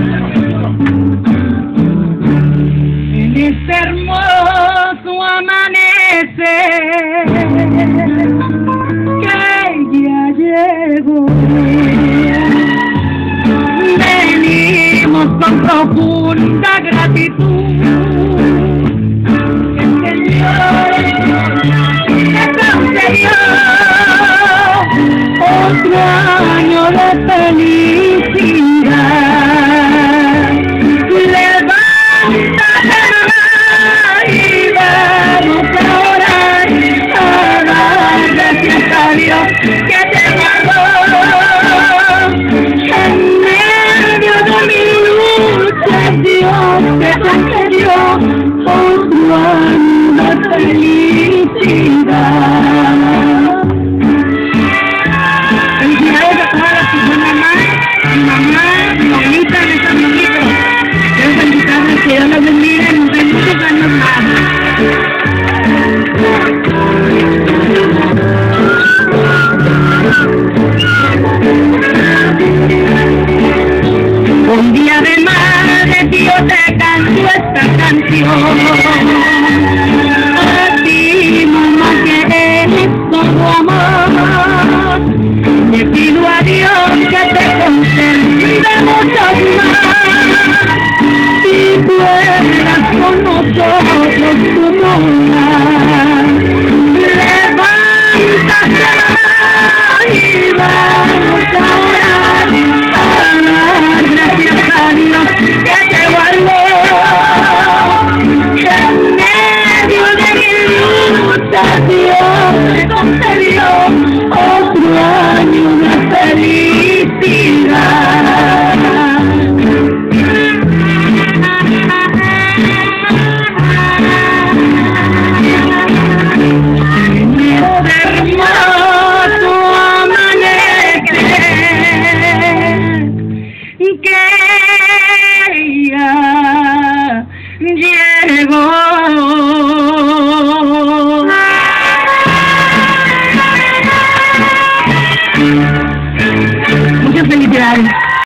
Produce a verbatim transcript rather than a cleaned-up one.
En este hermoso amanecer que ya llegó, venimos con profunda gratitud. El Señor te concedió otro año de felicidad. Levántate, mamá, y vamos a orar, a dar gracias a Dios que te guardó. En medio de mi lucha, Dios te concedió otro año de felicidad. Felicidades a todas sus mamás, mi mamá, mi abuelita, mis amiguitos. Quiero felicitarles, que Dios los bendiga y nos dé muchos años más. Un día de madre, tío, te canto esta canción. A ti, mamá, que eres todo amor. Le pido a Dios que te conceda muchos más y puedas con nosotros tu morar. Levántate, mamá, y vamos a orar, a dar gracias a Dios que te guardó. En medio de mi lucha, Dios te concedió otro año de felicidad. En este hermoso amanecer que